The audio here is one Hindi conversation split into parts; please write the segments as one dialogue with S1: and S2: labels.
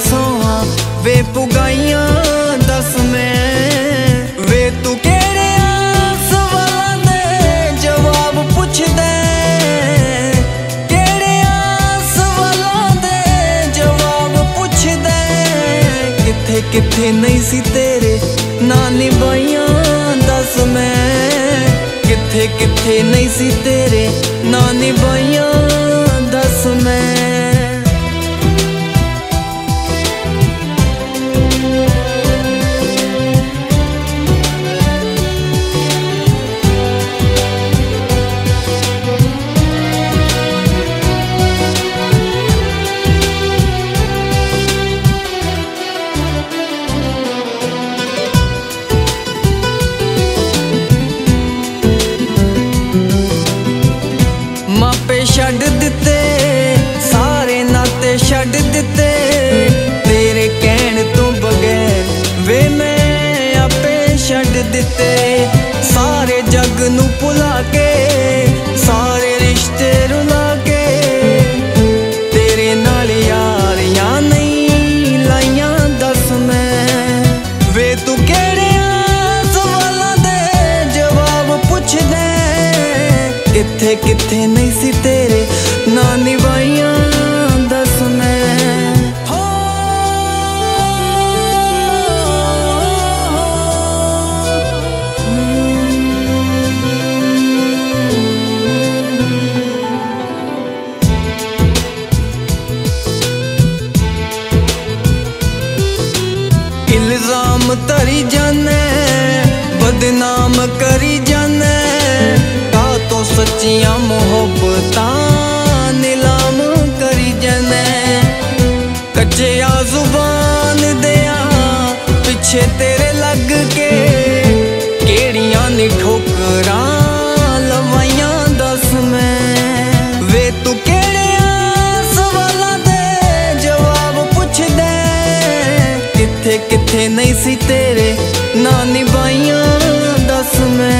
S1: सोहा वे पुगाइयां दस मैं वे तू केड़े सवालां दे जवाब पुछ दे केड़े सवालां दे जवाब पुछ दे किथे किथे नहीं सी तेरे ना निभाइयां दस मैं किथे किथे नहीं सी तेरे ना निभाइयां दस मैं मापे छड्ड दिते सारे नाते छड्ड दिते तेरे कहण तो बगैर वे मैं आपे छड्ड दिते सारे जग नू भुला के सारे रिश्ते रुला के तेरे नाल यारियां नहीं लाइयां दस मैं वे तू केड़े सवालां दे जवाब पुछ दे किथे किथे नहीं सी तेरे ना निभाइयां दस मैं हो इल्जाम तरी जाने बदनाम करी जाने तो सच्चियां मोहब्बतां नीलाम करी जाने कच्चे जुबान दिया पिछे तेरे लग के केड़ियां नी ठोकरां लवाइयां दस मैं वे तू केड़े सवालां दे जवाब पुछ दे किथे किथे नहीं सी तेरे ना निभाइयां दस मैं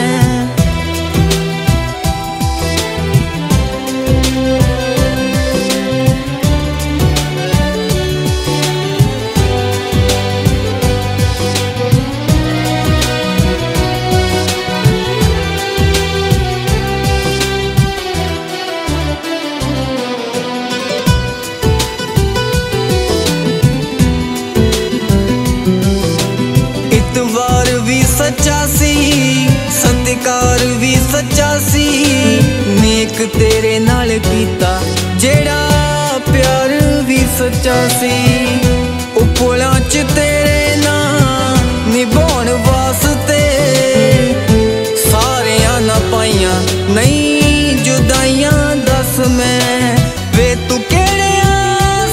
S1: इतवार भी सच्चा सी सत्कार भी सच्चा सी नेक तेरे नाल कीता जेड़ा प्यार भी सच्चा सी उपलां च तेरे नां निभाउण वास्ते सारियां ना पाइयां नहीं जुदाइयां दस मैं वे तू केड़े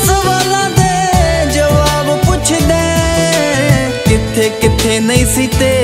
S1: सवालां दे जवाब पुछ दे किथे किथे नहीं सी तेरे